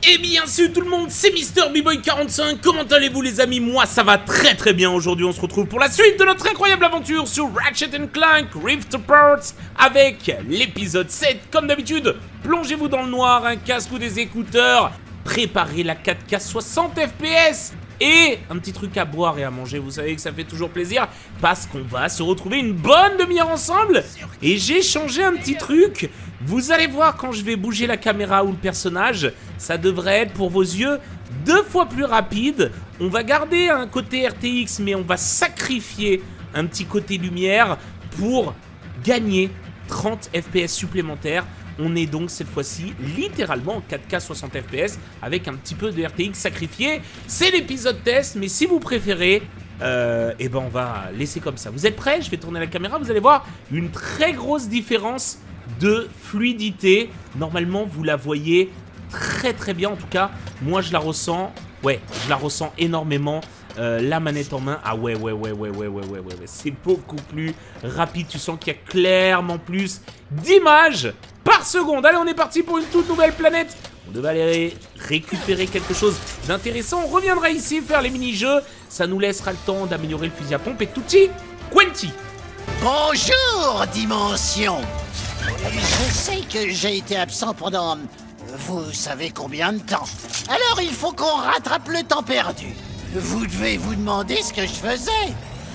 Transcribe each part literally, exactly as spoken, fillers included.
Et bien sûr tout le monde, c'est Mister B-Boy quarante-cinq, comment allez-vous les amis? Moi ça va très très bien, aujourd'hui on se retrouve pour la suite de notre incroyable aventure sur Ratchet and Clank Rift Apart avec l'épisode sept. Comme d'habitude, plongez-vous dans le noir, un casque ou des écouteurs, préparez la quatre K soixante F P S et un petit truc à boire et à manger, vous savez que ça fait toujours plaisir parce qu'on va se retrouver une bonne demi-heure ensemble. Et j'ai changé un petit truc, vous allez voir quand je vais bouger la caméra ou le personnage, ça devrait être pour vos yeux deux fois plus rapide. On va garder un côté R T X mais on va sacrifier un petit côté lumière pour gagner trente F P S supplémentaires. On est donc cette fois-ci littéralement en quatre K soixante F P S avec un petit peu de R T X sacrifié. C'est l'épisode test, mais si vous préférez, euh, eh ben on va laisser comme ça. Vous êtes prêts? Je vais tourner la caméra, vous allez voir une très grosse différence de fluidité. Normalement, vous la voyez très très bien. En tout cas, moi je la ressens. Ouais, je la ressens énormément. Euh, la manette en main, ah ouais, ouais, ouais, ouais, ouais, ouais, ouais, ouais, ouais. C'est beaucoup plus rapide. Tu sens qu'il y a clairement plus d'images par seconde. Allez, on est parti pour une toute nouvelle planète. On devait aller récupérer quelque chose d'intéressant. On reviendra ici faire les mini-jeux. Ça nous laissera le temps d'améliorer le fusil à pompe et tutti quanti. Bonjour, Dimension. Je sais que j'ai été absent pendant... vous savez combien de temps. Alors il faut qu'on rattrape le temps perdu. Vous devez vous demander ce que je faisais.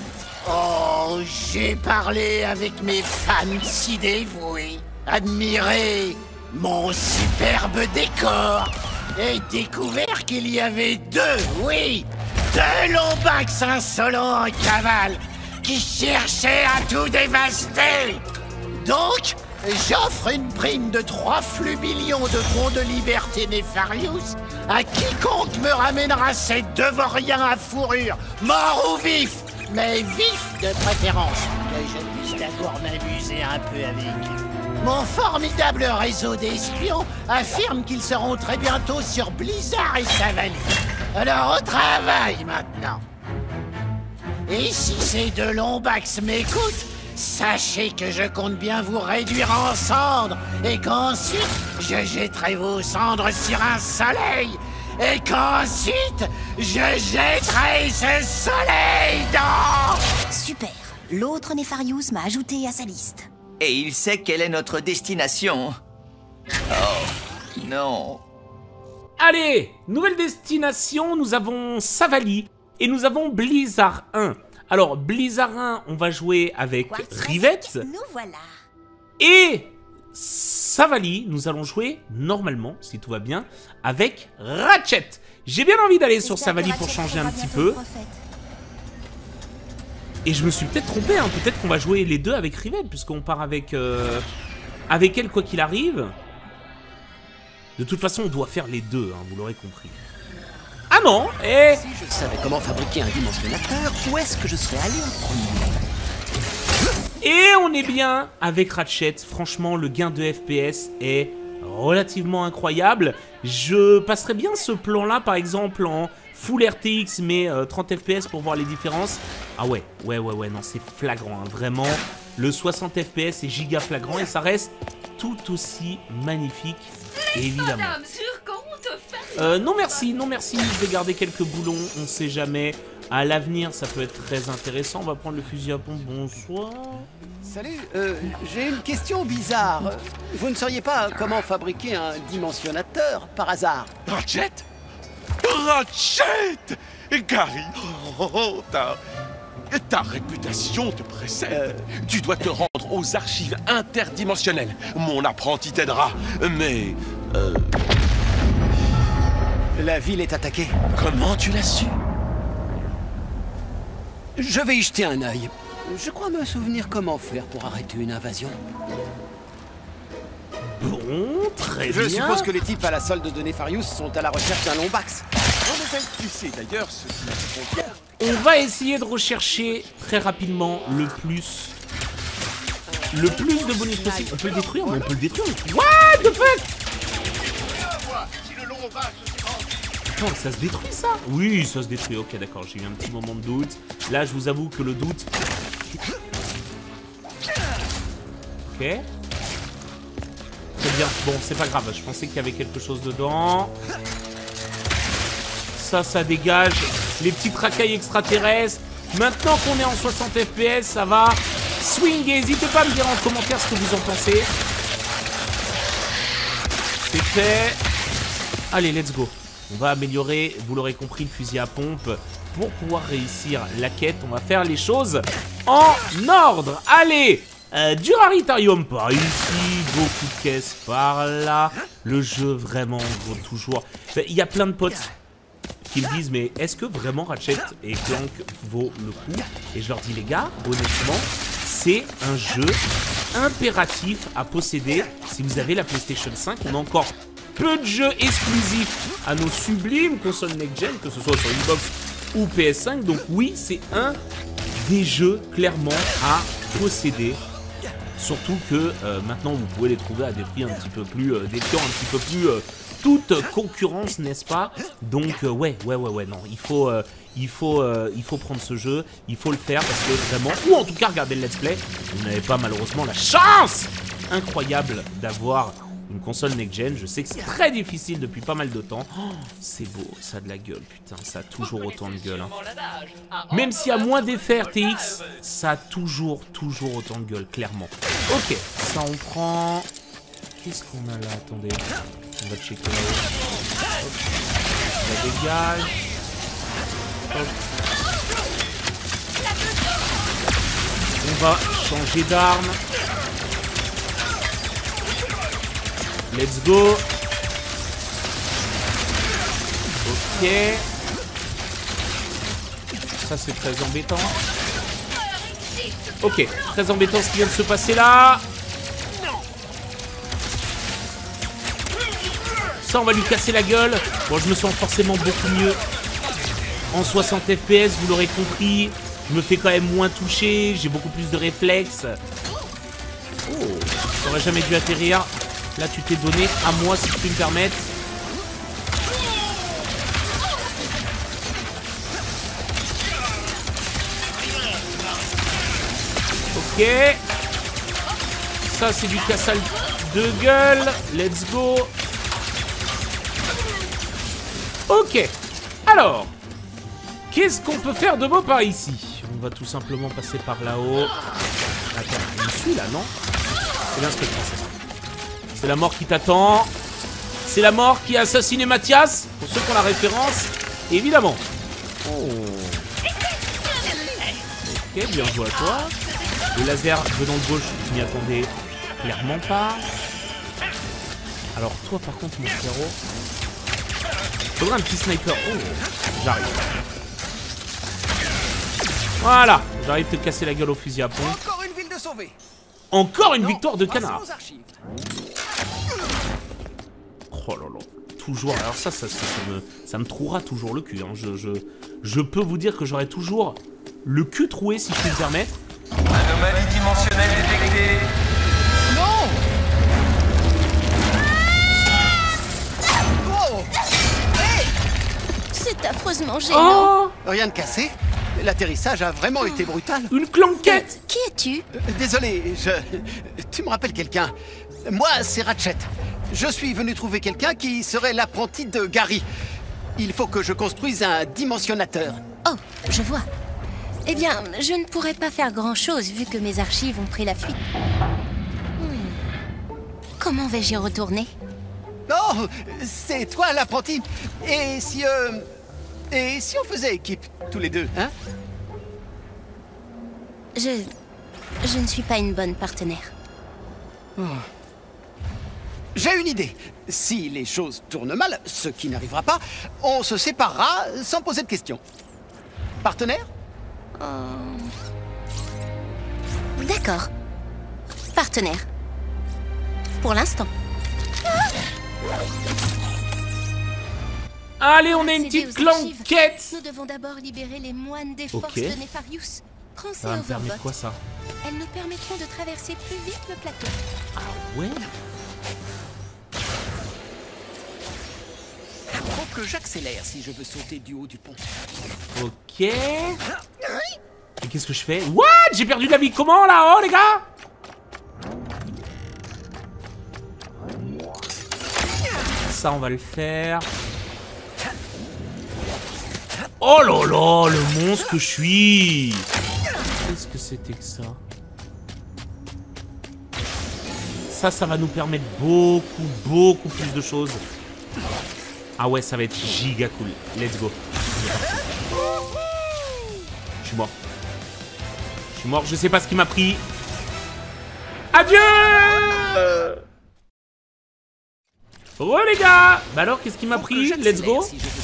Oh, j'ai parlé avec mes fans si dévoués, admiré mon superbe décor et découvert qu'il y avait deux, oui, deux lombax insolents en cavale qui cherchaient à tout dévaster. Donc, j'offre une prime de trois flux millions de bons de liberté Nefarious à quiconque me ramènera ces deux vauriens à fourrure, morts ou vifs, mais vifs de préférence, que je puisse d'abord m'amuser un peu avec. Mon formidable réseau d'espions affirme qu'ils seront très bientôt sur Blizzard et Savali. Alors au travail maintenant. Et si ces deux lombax m'écoutent, sachez que je compte bien vous réduire en cendres et qu'ensuite, je jetterai vos cendres sur un soleil et qu'ensuite, je jetterai ce soleil dans... Super. L'autre Nefarious m'a ajouté à sa liste. Et il sait quelle est notre destination. Oh, non. Allez, nouvelle destination, nous avons Savali et nous avon Blizzard un. Alors, Blizzard un, on va jouer avec Rivette. Nous voilà. Et Savali, nous allons jouer normalement, si tout va bien, avec Ratchet. J'ai bien envie d'aller sur Savali pour changer un petit peu. Et je me suis peut-être trompé, hein. Peut-être qu'on va jouer les deux avec Rivette, puisqu'on part avec, euh, avec elle quoi qu'il arrive. De toute façon, on doit faire les deux, hein, vous l'aurez compris. Ah non, et... Si je savais comment fabriquer un dimensionnateur, où est-ce que je serais allé en premier? Et on est bien avec Ratchet. Franchement, le gain de F P S est relativement incroyable. Je passerai bien ce plan-là, par exemple, en full R T X, mais euh, trente F P S pour voir les différences. Ah ouais, ouais, ouais, ouais, non, c'est flagrant, hein, vraiment. Le soixante F P S est giga flagrant et ça reste tout aussi magnifique, évidemment. Euh, non merci, non merci, je vais garder quelques boulons, on sait jamais. À l'avenir, ça peut être très intéressant. On va prendre le fusil à pompe, bonsoir. Salut, euh, j'ai une question bizarre. Vous ne sauriez pas comment fabriquer un dimensionnateur, par hasard? Ratchet Ratchet Gary, oh, oh, ta... ta réputation te précède. Euh... Tu dois te rendre aux archives interdimensionnelles. Mon apprenti t'aidera, mais... Euh... La ville est attaquée. Comment tu l'as su? Je vais y jeter un œil. Je crois me souvenir comment faire pour arrêter une invasion. Bon, très Je bien. Je suppose que les types à la solde de Nefarious sont à la recherche d'un lombax. Tu sais d'ailleurs ce qu'ils font bien. On va essayer de rechercher très rapidement le plus... Le plus de bonus possible. On peut le détruire, mais on peut le détruire. What the fuck? Attends, ça se détruit ça? Oui, ça se détruit, ok d'accord, j'ai eu un petit moment de doute. Là, je vous avoue que le doute... Ok. Très bien, bon, c'est pas grave, je pensais qu'il y avait quelque chose dedans. Ça, ça dégage. Les petites racailles extraterrestres. Maintenant qu'on est en soixante F P S, ça va swinguer. N'hésitez pas à me dire en commentaire ce que vous en pensez. C'est fait. Allez, let's go. On va améliorer, vous l'aurez compris, le fusil à pompe. Pour pouvoir réussir la quête, on va faire les choses en ordre. Allez, euh, du raritarium par ici, beaucoup de caisses par là. Le jeu vraiment vaut toujours... Il y a plein de potes qui me disent, mais est-ce que vraiment Ratchet et Clank vaut le coup? Et je leur dis, les gars, honnêtement, c'est un jeu impératif à posséder si vous avez la PlayStation cinq. On a encore peu de jeux exclusifs à nos sublimes consoles next-gen, que ce soit sur Xbox ou P S cinq. Donc oui, c'est un des jeux clairement à posséder. Surtout que euh, maintenant vous pouvez les trouver à des prix un petit peu plus euh, défiants, un petit peu plus euh, toute concurrence, n'est-ce pas? Donc euh, ouais, ouais, ouais, ouais, non, il faut, euh, il faut, euh, il faut prendre ce jeu, il faut le faire parce que vraiment, ou en tout cas regarder le let's play. Vous n'avez pas malheureusement la chance incroyable d'avoir une console next-gen. Je sais que c'est très difficile depuis pas mal de temps. Oh, c'est beau, ça a de la gueule, putain, ça a toujours autant de gueule. Hein. Même s'il y a moins d'effets R T X, ça a toujours, toujours autant de gueule, clairement. Ok, ça on prend... Qu'est-ce qu'on a là? Attendez, on va checker là-haut. Ça dégage. Hop. On va changer d'arme. Let's go. Ok. Ça c'est très embêtant. Ok, très embêtant ce qui vient de se passer là. Ça on va lui casser la gueule. Bon, je me sens forcément beaucoup mieux en soixante F P S, vous l'aurez compris. Je me fais quand même moins toucher, j'ai beaucoup plus de réflexes. Oh, j'aurais jamais dû atterrir. Là, tu t'es donné à moi, si tu peux me permettre. Ok. Ça, c'est du cassage de gueule. Let's go. Ok. Alors, qu'est-ce qu'on peut faire de beau par ici? On va tout simplement passer par là-haut. Attends, je suis là, non? C'est bien ce que je pensais. C'est la mort qui t'attend. C'est la mort qui a assassiné Mathias. Pour ceux qui ont la référence, évidemment. Oh. Ok, bien joué à toi. Le laser venant de gauche, je m'y attendais clairement pas. Alors toi, par contre, mon frérot, faudrait un petit sniper. Oh, j'arrive. Voilà, j'arrive à te casser la gueule au fusil à pompe. Encore une ville de sauvée. Encore une Non, victoire de canard. Oh là là, toujours. Alors ça, ça, ça, ça me, ça me trouera toujours le cul. Hein. Je, je, je peux vous dire que j'aurai toujours le cul troué, si je puis me permettre. Anomalie dimensionnelle détectée. Non. Oh. Hey. C'est affreusement gênant. Oh, Rien de cassé. L'atterrissage a vraiment été brutal. une clanquette. Qui es-tu? Euh, Désolé, je... Tu me rappelles quelqu'un. Moi, c'est Ratchet. Je suis venu trouver quelqu'un qui serait l'apprenti de Gary. Il faut que je construise un dimensionnateur. Oh, je vois. Eh bien, je ne pourrais pas faire grand-chose vu que mes archives ont pris la fuite. Hmm. Comment vais-je y retourner? Non, c'est toi l'apprenti. Et si... Euh... Et si on faisait équipe, tous les deux, hein? Je... Je ne suis pas une bonne partenaire. Oh. J'ai une idée. Si les choses tournent mal, ce qui n'arrivera pas, on se séparera sans poser de questions. Partenaire? Oh. D'accord. Partenaire. Pour l'instant. Allez, on a une Accéder petite aux archives. clanquette. Nous devons d'abord libérer les moines des Ok. forces de Nefarius. Prends ces Ça va me permettre overbots. quoi, ça? Elles nous permettront de traverser plus vite le plateau. Ah ouais. Faut que j'accélère si je veux sauter du haut du pont. Ok. Et qu'est-ce que je fais? What? J'ai perdu de la vie. Comment, là? Oh, les gars? Ça, on va le faire. Oh là là, le monstre que je suis. Qu'est-ce que c'était que ça? Ça, ça va nous permettre beaucoup, beaucoup plus de choses. Ah ouais, ça va être giga cool. Let's go. Je suis mort. Je suis mort, je sais pas ce qui m'a pris. Adieu. Oh les gars. Bah alors, qu'est-ce qui m'a pris? Let's go.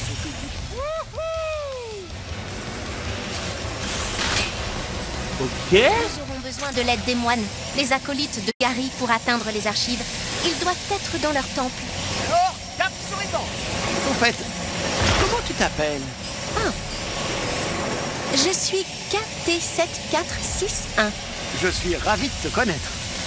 Ok. Nous aurons besoin de l'aide des moines, les acolytes de Gary, pour atteindre les archives. Ils doivent être dans leur temple. Alors, cap sur les dents. Au fait, comment tu t'appelles? Ah. Je suis K T sept quatre six un. Je suis ravi de te connaître.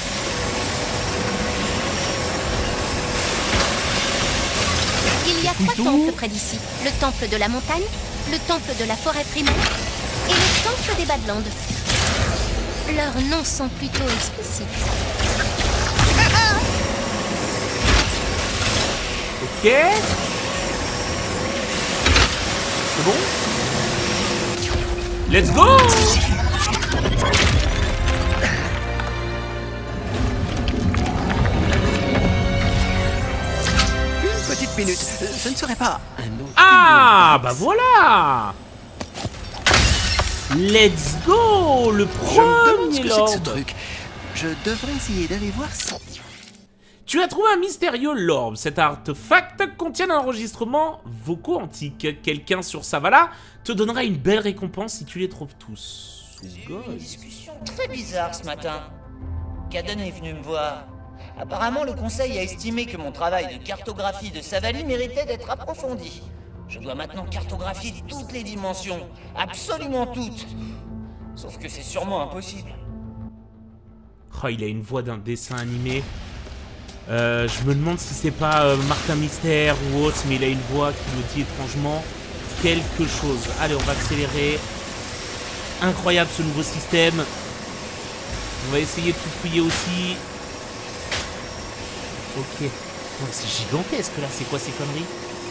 Il y a trois temples près d'ici. Le temple de la montagne, le temple de la forêt primaire et le temple des Badlands. Leurs noms sont plutôt explicites. Ok. C'est bon? Let's go! Une petite minute, ce ne serait pas un autre. Ah, bah voilà! Let's go! Le Je me demande ce premier que c'est que ce lord. truc. Je devrais essayer d'aller voir si... Tu as trouvé un mystérieux lorbe. Cet artefact contient un enregistrement vocaux antique. Quelqu'un sur Savala te donnera une belle récompense si tu les trouves tous. Une discussion très bizarre ce matin. Caden est venu me voir. Apparemment, le conseil a estimé que mon travail de cartographie de Savali méritait d'être approfondi. Je dois maintenant cartographier toutes les dimensions, absolument toutes. Sauf que c'est sûrement impossible. Oh, il a une voix d'un dessin animé. Euh, je me demande si c'est pas euh, Martin Mystère ou autre, mais il a une voix qui me dit étrangement quelque chose. Allez, on va accélérer. Incroyable ce nouveau système. On va essayer de tout fouiller aussi. Ok. Donc c'est gigantesque là, c'est quoi ces conneries?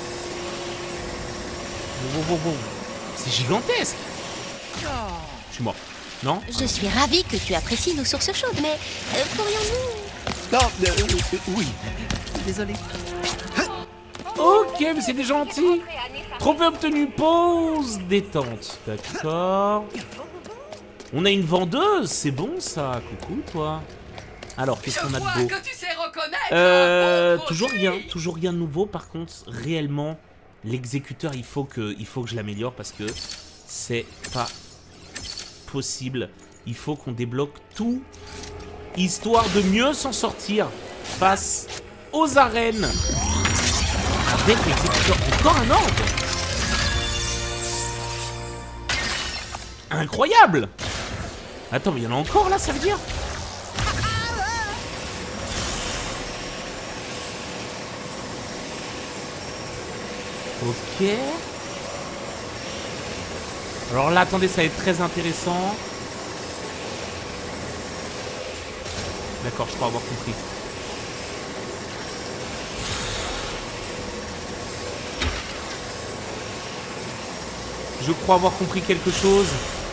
Bon, bon, bon, bon. C'est gigantesque. Je suis mort. Non? Je suis ravie que tu apprécies nos sources chaudes, mais euh, pourrions-nous... Non, euh, euh, oui. Désolé. Ok, mais c'est des gentils. Trophée obtenu, pause, détente. D'accord. On a une vendeuse, c'est bon ça. Coucou toi. Alors, qu'est-ce qu'on a de beau? Euh, toujours rien, toujours rien de nouveau. Par contre, réellement, l'exécuteur, il faut que, il faut que je l'améliore parce que c'est pas possible. Il faut qu'on débloque tout, histoire de mieux s'en sortir face aux arènes. Avec l'exécuteur, encore un ordre. Incroyable. Attends, mais il y en a encore là, ça veut dire? Ok. Alors là, attendez, ça va être très intéressant. D'accord, je crois avoir compris. Je crois avoir compris quelque chose.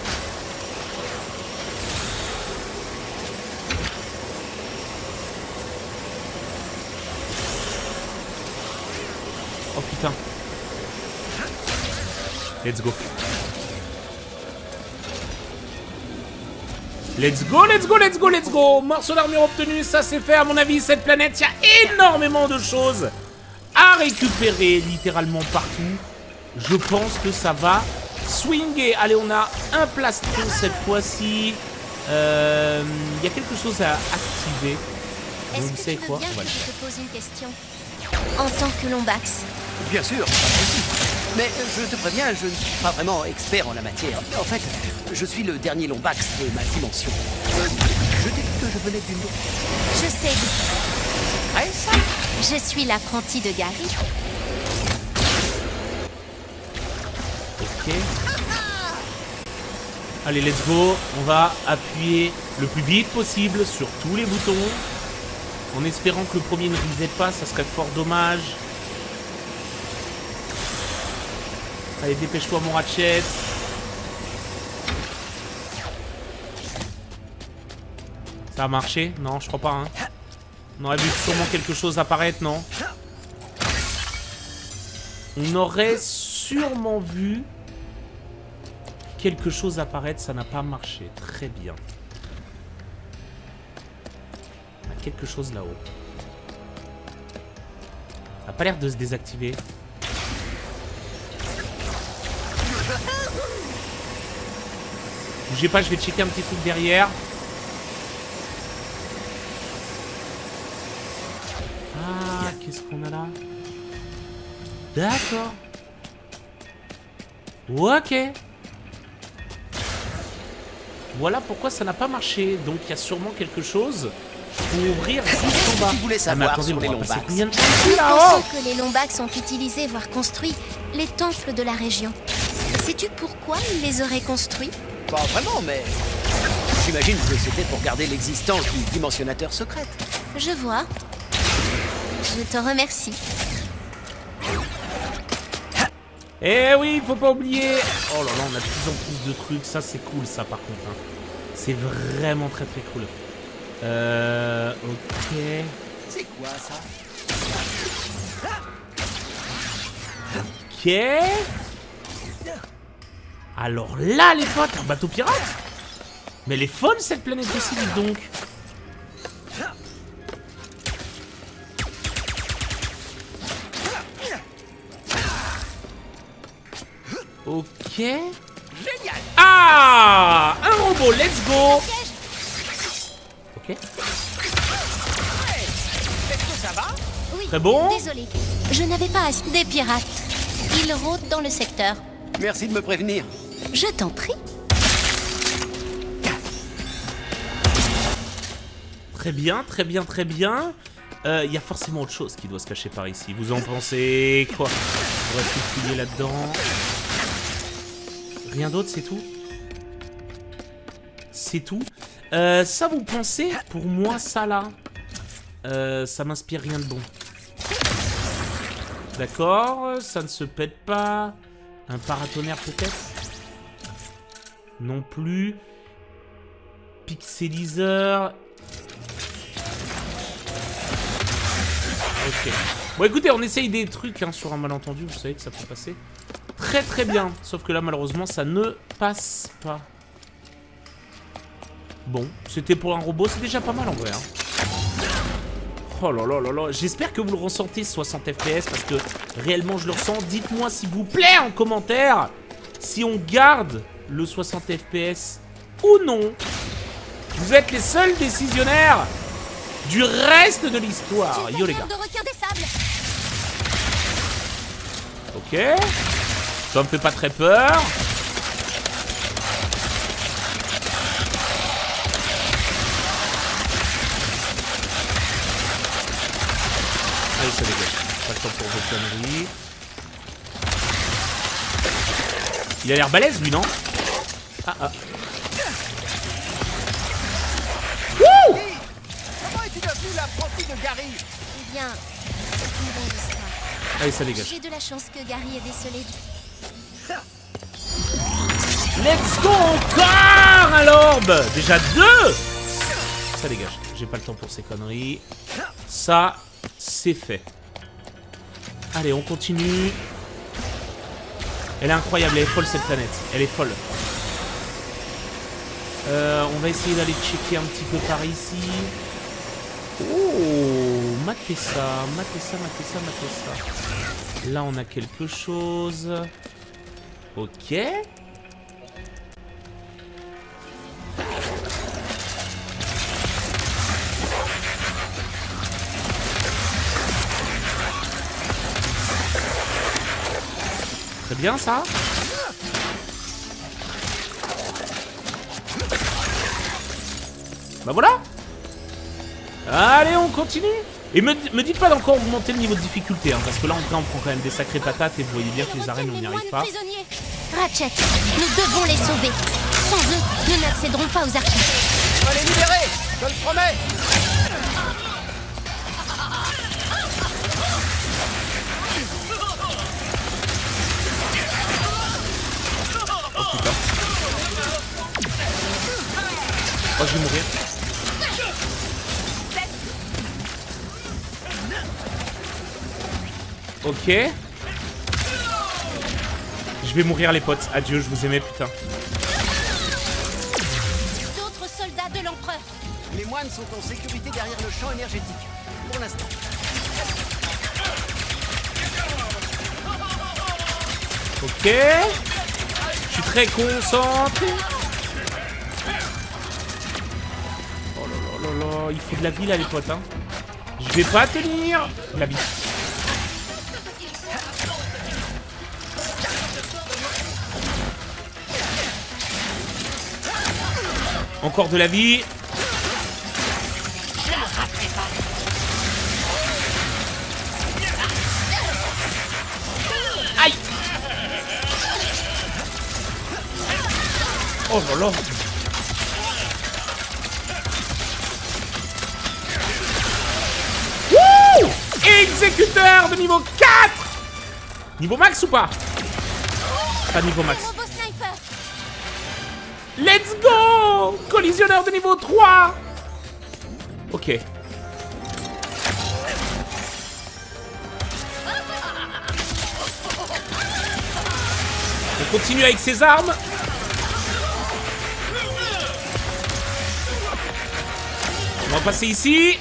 Oh putain. Let's go. Let's go, let's go, let's go, let's go. Morceau d'armure obtenu, ça c'est fait. À mon avis, cette planète, il y a énormément de choses à récupérer, littéralement partout. Je pense que ça va swinger. Allez, on a un plastron cette fois-ci. Euh, il y a quelque chose à activer. Est-ce Vous que savez tu veux quoi? bien On va que le je faire. te pose une question? En tant que Lombax, Bien sûr, pas de souci. Mais je te préviens, je ne suis pas vraiment expert en la matière. En fait, je suis le dernier Lombax de ma dimension. Euh, je t'ai dit que je venais d'une autre. je sais, Ah, ça je suis l'apprenti de Gary. Ok. Allez, let's go. On va appuyer le plus vite possible sur tous les boutons. En espérant que le premier ne reset pas, ça serait fort dommage. Allez, dépêche-toi, mon Ratchet. Ça a marché? Non, je crois pas, hein. On aurait vu sûrement quelque chose apparaître, non? On aurait sûrement vu quelque chose apparaître, ça n'a pas marché. Très bien. On a quelque chose là-haut. Ça n'a pas l'air de se désactiver. Bougez pas, je vais checker un petit truc derrière. Ah, qu'est-ce qu'on a là? D'accord. Ok. Voilà pourquoi ça n'a pas marché. Donc il y a sûrement quelque chose pour ouvrir juste en bas. Tu voulais Ah, mais savoir attendez, sur on les va passer Lombax. combien de temps Nous ici, là-haut? pensons que les Lombax ont utilisé, voire construit, les temples de la région. Sais-tu pourquoi ils les auraient construits? Pas vraiment, mais... J'imagine que c'était pour garder l'existence du dimensionnateur secret. Je vois. Je te remercie. Eh oui, faut pas oublier. Oh là là, on a de plus en plus de trucs. Ça, c'est cool, ça, par contre. Hein. C'est vraiment très très cool. Euh... Ok. C'est quoi, ça? Ok. Alors là, les potes, un bateau pirate. Mais elle est folle, cette planète aussi, dis donc. Ok. Génial! Ah, un robot, let's go. Ok. Est-ce que ça va? Oui, Très bon. désolé. Je n'avais pas assez... Des pirates. Ils rôdent dans le secteur. Merci de me prévenir. Je t'en prie. Très bien, très bien, très bien. Il euh, y a forcément autre chose qui doit se cacher par ici. Vous en pensez quoi? On va tout fouiller là-dedans. Rien d'autre, c'est tout? C'est tout. Euh, ça, vous pensez? Pour moi, ça là, euh, ça m'inspire rien de bon. D'accord, ça ne se pète pas. Un paratonnerre peut-être? Non plus. Pixeliseur. Ok. Bon, écoutez, on essaye des trucs hein, sur un malentendu. Vous savez que ça peut passer très très bien. Sauf que là, malheureusement, ça ne passe pas. Bon, c'était pour un robot, c'est déjà pas mal en vrai. Hein. Oh là là là là. J'espère que vous le ressentez, soixante F P S, parce que réellement, je le ressens. Dites-moi, s'il vous plaît, en commentaire, si on garde le soixante F P S ou non. Vous êtes les seuls décisionnaires du reste de l'histoire. Yo les gars. De requin des sables. Ok. Ça me fait pas très peur. Allez, ça dégage. Pas le temps pour vos conneries. Il a l'air balèze lui, non? Ah ah. Wouh! Comment es-tu devenu l'apprenti de Gary? Eh bien, c'est une bonne histoire. Allez, ça dégage. J'ai de la chance que Gary ait décelé. Let's go encore un l'orbe. Déjà deux. Ça dégage. J'ai pas le temps pour ces conneries. Ça, c'est fait. Allez, on continue. Elle est incroyable, elle est folle cette planète. Elle est folle. Euh, on va essayer d'aller checker un petit peu par ici. Oh, matez ça, matez ça, matez ça, matez ça. Là, on a quelque chose. Ok. Très bien ça. Bah voilà. Allez, on continue. Et me, me dites pas d'encore augmenter le niveau de difficulté, hein, parce que là, en vrai, on prend quand même des sacrées patates et vous voyez bien que les arènes, on n'y arrive pas. Ratchet, nous devons les sauver. Sans eux, nous n'accéderons pas aux archives. On va les libérer, je le promets. Oh putain. Oh, je vais mourir. Ok. Je vais mourir les potes. Adieu, je vous aimais putain. D'autres soldats de l'empereur. Les moines sont en sécurité derrière le champ énergétique. Pour l'instant. Ok. Je suis très concentré. Oh là là là là. Il faut de la vie là les potes hein. Je vais pas tenir. La vie. Encore de la vie. Aïe. Oh là là. Wouh! Exécuteur de niveau quatre. Niveau max ou pas? Pas niveau max. Robot sniper. Let's go! Collisionneur de niveau trois. Ok. On continue avec ses armes. On va passer ici.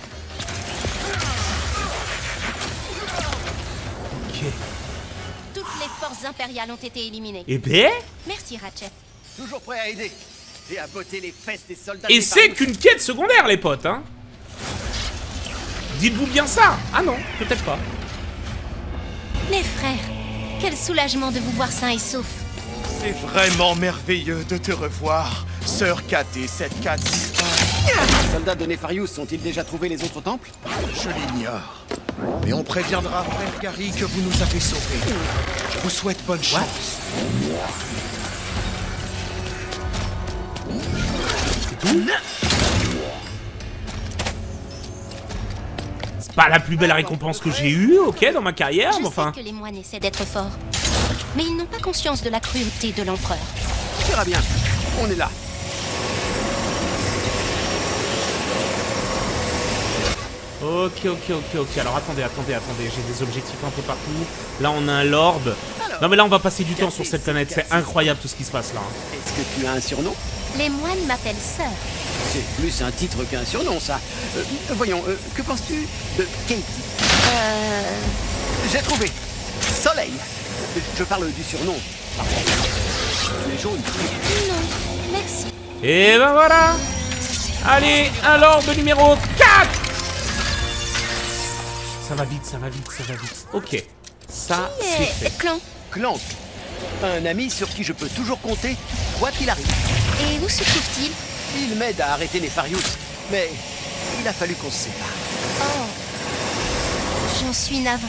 Ok. Toutes les forces impériales ont été éliminées. Eh ben. Merci Ratchet. Toujours prêt à aider. Et à botter les fesses des soldats. Et des c'est Farus. qu'une quête secondaire, les potes, hein. Dites-vous bien ça. Ah non, peut-être pas. Les frères, quel soulagement de vous voir sains et saufs. C'est vraiment merveilleux de te revoir, sœur K T sept quatre six un. Les soldats de Nefarius ont-ils déjà trouvé les autres temples? Je l'ignore. Mais on préviendra frère Gary que vous nous avez sauvés. Je vous souhaite bonne chance. C'est tout. C'est pas la plus belle récompense que j'ai eue, ok, dans ma carrière, Je mais enfin... sais que les moines essaient d'être forts, mais ils n'ont pas conscience de la cruauté de l'empereur. Ça ira bien. On est là. Ok, ok, ok, ok. Alors attendez, attendez, attendez. J'ai des objectifs un peu partout. Là, on a un lord. Non, mais là, on va passer du temps sur cette planète. C'est incroyable tout ce qui se passe là. hein. Est-ce que tu as un surnom? Les moines m'appellent sœur. C'est plus un titre qu'un surnom, ça. Euh, voyons, euh, que penses-tu de Katie? Euh... J'ai trouvé. Soleil. Je parle du surnom. Tu es jaune. Non, merci. Et ben voilà. Allez, un lord numéro quatre. Ça va vite, ça va vite, ça va vite. Ok. Ça, c'est Et fait. Clan. Clank. Un ami sur qui je peux toujours compter, quoi qu'il arrive. Et où se trouve-t-il? Il m'aide à arrêter Nefarius, mais il a fallu qu'on se sépare. Oh. J'en suis navrée.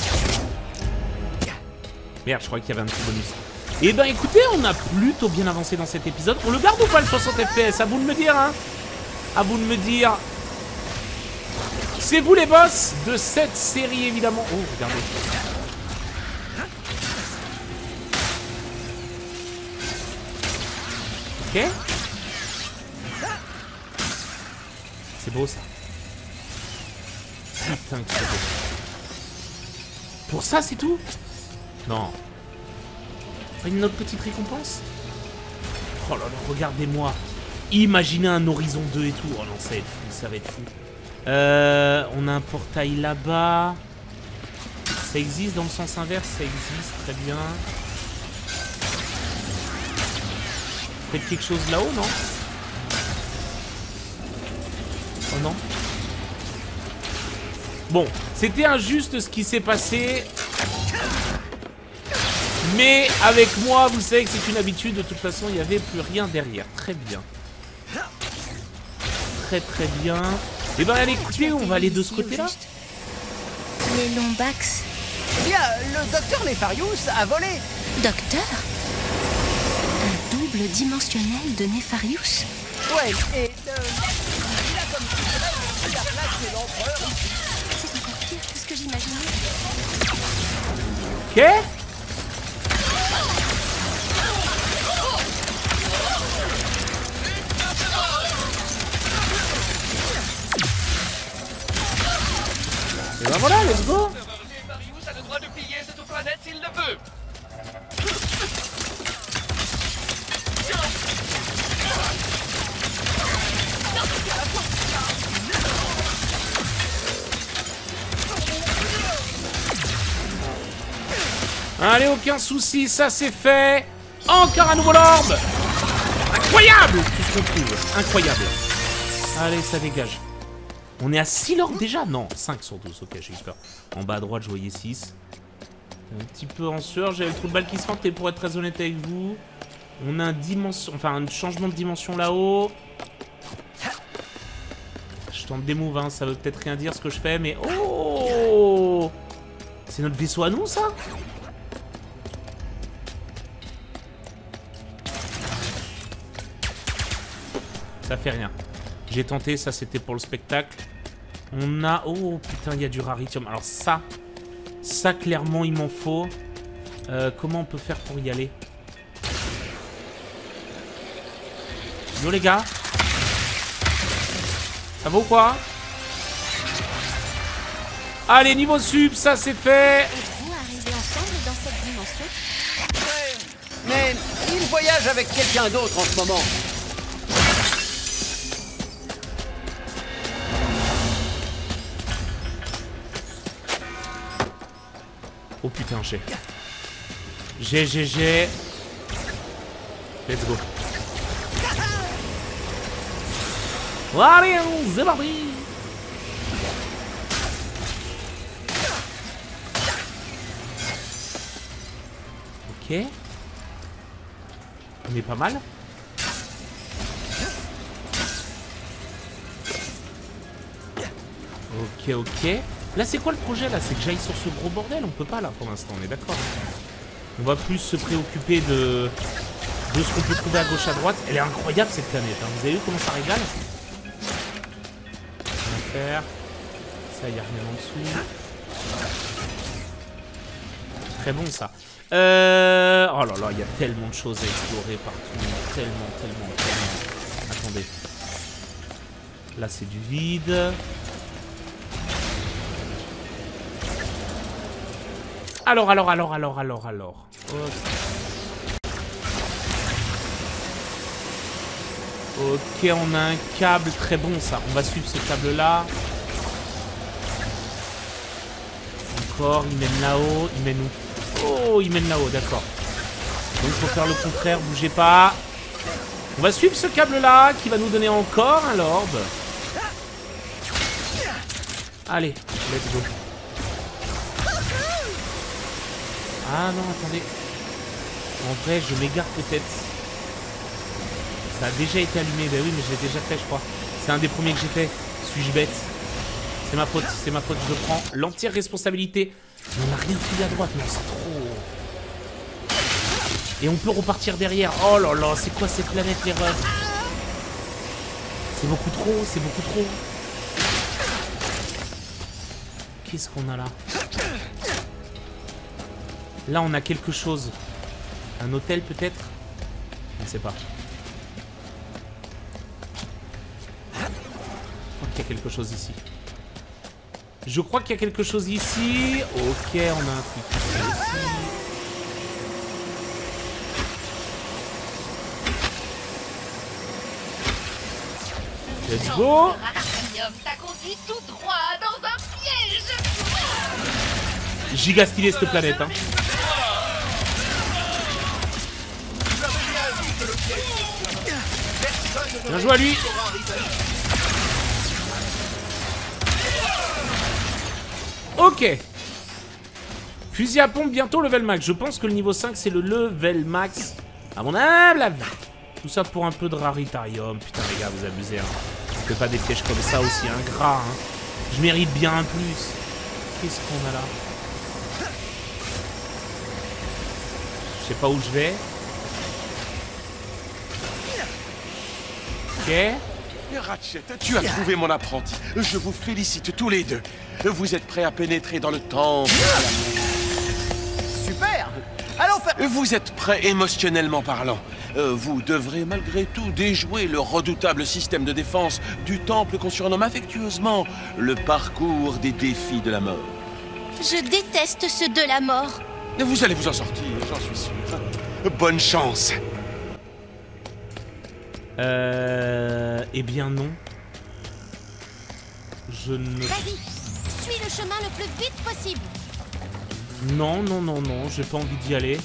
Merde, je croyais qu'il y avait un petit bonus. Eh ben écoutez, on a plutôt bien avancé dans cet épisode. On le garde ou pas le soixante F P S? À vous de me dire, hein. À vous de me dire. C'est vous les boss de cette série, évidemment. Oh, regardez. Ok. C'est beau, ça. Putain, que c'est beau. Pour ça, c'est tout? Non. Pas une autre petite récompense? Oh là là, regardez-moi. Imaginez un Horizon deux et tout. Oh non, ça va être fou, ça va être fou. Euh, on a un portail là-bas. Ça existe dans le sens inverse, ça existe, très bien. Peut-être quelque chose là-haut, non? Oh non. Bon, c'était injuste ce qui s'est passé. Mais avec moi, vous savez que c'est une habitude. De toute façon, il n'y avait plus rien derrière. Très bien. Très très bien. Et ben allez, écoutez, on va aller de ce côté-là. Les Lombax. Bien, le docteur Nefarius a volé. Docteur? Un double dimensionnel de Nefarius? Ouais, et euh, il a comme pris la place de l'empereur. C'est encore pire que ce que j'imaginais. Ok. Ben voilà, let's go. Marius a le droit de piller cette planète s'il le veut. Allez, aucun souci, ça c'est fait. Encore un nouveau orbe. Incroyable tout ce qu'on trouve. Incroyable. Allez, ça dégage. On est à six orbes déjà? Non, cinq sur douze. Ok, j'ai eu peur. En bas à droite, je voyais six. Un petit peu en sueur. J'avais le trou de balle qui se fente. Et pour être très honnête avec vous, on a un dimension... enfin, un changement de dimension là-haut. Je tente des moves, hein. Ça veut peut-être rien dire ce que je fais, mais... Oh! C'est notre vaisseau à nous, ça? Ça fait rien. J'ai tenté, ça c'était pour le spectacle. On a... Oh putain, il y a du raritium. Alors ça, ça clairement il m'en faut. Euh, comment on peut faire pour y aller? Yo les gars. Ça va ou quoi? Allez, niveau sub, ça c'est fait. Êtes-vous arrivés ensemble dans cette dimension? Mais il voyage avec quelqu'un d'autre en ce moment. Oh putain, j'ai. J'ai, j'ai, j'ai. Let's go. Allez, c'est parti. Ok. On est pas mal. Ok, ok. Là, c'est quoi le projet, là? C'est que j'aille sur ce gros bordel? On peut pas, là, pour l'instant, on est d'accord. On va plus se préoccuper de, de ce qu'on peut trouver à gauche, à droite. Elle est incroyable, cette planète, hein. Vous avez vu comment ça régale? On va faire... Ça, il n'y a rien en dessous. Très bon, ça. Euh... Oh là là, il y a tellement de choses à explorer partout. Tellement, tellement, tellement. Attendez. Là, c'est du vide. Alors, alors, alors, alors, alors, alors. Ok, on a un câble très bon, ça. On va suivre ce câble-là. Encore, il mène là-haut. Il mène où? Oh, il mène là-haut, d'accord. Donc, il faut faire le contraire, bougez pas. On va suivre ce câble-là, qui va nous donner encore un orbe. Allez, let's go. Ah non, attendez. En vrai, je m'égare peut-être. Ça a déjà été allumé. Ben oui, mais je l'ai déjà fait, je crois. C'est un des premiers que j'ai fait. Suis-je bête? C'est ma faute, c'est ma faute. Je prends l'entière responsabilité. Mais on n'a rien fouillé à droite, non, c'est trop. Et on peut repartir derrière. Oh là là, c'est quoi cette planète, les refs? C'est beaucoup trop, c'est beaucoup trop. Qu'est-ce qu'on a là? Là, on a quelque chose. Un hôtel, peut-être? Je ne sais pas. Je crois qu'il y a quelque chose ici. Je crois qu'il y a quelque chose ici. Ok, on a un truc ici. Let's go! T'as conduit tout droit dans un piège. Giga stylé cette planète, hein. Bien joué à lui. Ok. Fusil à pompe bientôt level max. Je pense que le niveau cinq c'est le level max. À mon humble avis. Tout ça pour un peu de raritarium. Putain les gars, vous abusez, hein. On fait pas des pièges comme ça aussi ingrats, hein. Je mérite bien un plus. Qu'est-ce qu'on a là? Je sais pas où je vais. Ok. Ratchet, tu as trouvé mon apprenti. Je vous félicite tous les deux. Vous êtes prêts à pénétrer dans le temple. Super. Allons faire... Vous êtes prêts émotionnellement parlant. euh, vous devrez malgré tout déjouer le redoutable système de défense du temple qu'on surnomme affectueusement le parcours des défis de la mort. Je déteste ceux de la mort. Vous allez vous en sortir, j'en suis sûr. Bonne chance. Euh... Eh bien non. Je ne... Vas-y, suis le chemin le plus vite possible. Non, non, non, non, j'ai pas envie d'y aller.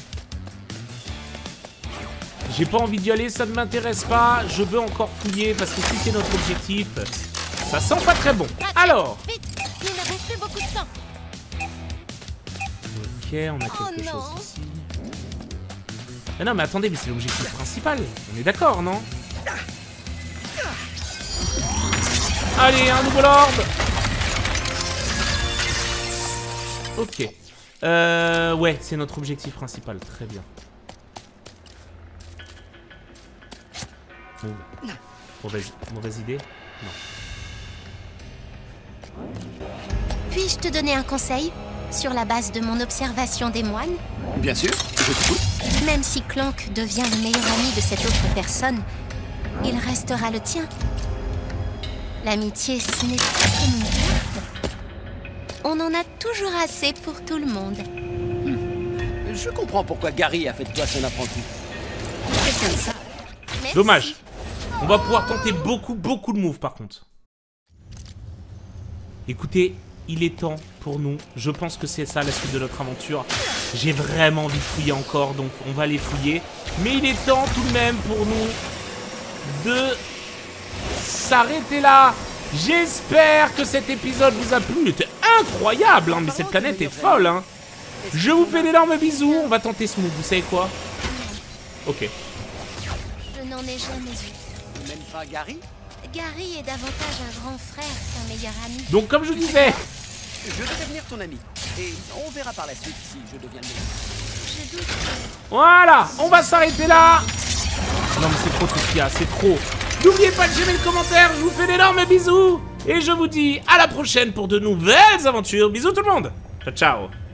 J'ai pas envie d'y aller, ça ne m'intéresse pas. Je veux encore fouiller parce que si c'est notre objectif, ça sent pas très bon. Alors. Vite, nous n'avons plus beaucoup de temps. Ok, on a quelque Oh chose ici. Ah non, mais attendez, mais c'est l'objectif principal. On est d'accord, non? Allez, un nouveau lord. Ok. Euh... Ouais, c'est notre objectif principal. Très bien. Bon. Mauvaise, mauvaise idée? Non. Puis-je te donner un conseil sur la base de mon observation des moines? Bien sûr, je t'écoute. Même si Clank devient le meilleur ami de cette autre personne, il restera le tien. L'amitié, ce n'est pas comme une carte. On en a toujours assez pour tout le monde. Hmm. Je comprends pourquoi Gary a fait de toi son apprenti. C'est comme ça. Merci. Dommage. On va pouvoir tenter beaucoup, beaucoup de moves par contre. Écoutez, il est temps pour nous. Je pense que c'est ça la suite de notre aventure. J'ai vraiment envie de fouiller encore, donc on va aller fouiller. Mais il est temps tout de même pour nous de s'arrêter là. J'espère que cet épisode vous a plu. Il était incroyable, hein, mais cette planète est folle. Hein. Je vous fais d'énormes bisous. On va tenter ce move, vous savez quoi? Ok. Je n'en ai jamais eu. Même pas Gary? Gary est davantage un grand frère qu'un meilleur ami. Donc comme je disais... Je vais devenir ton ami. Et on verra par la suite si je deviens le meilleur. Je doute. Voilà, on va s'arrêter là. Non mais c'est trop tout ce qu'il y a, c'est trop. N'oubliez pas de j'aimer le commentaire, je vous fais d'énormes bisous. Et je vous dis à la prochaine pour de nouvelles aventures. Bisous tout le monde. Ciao, ciao.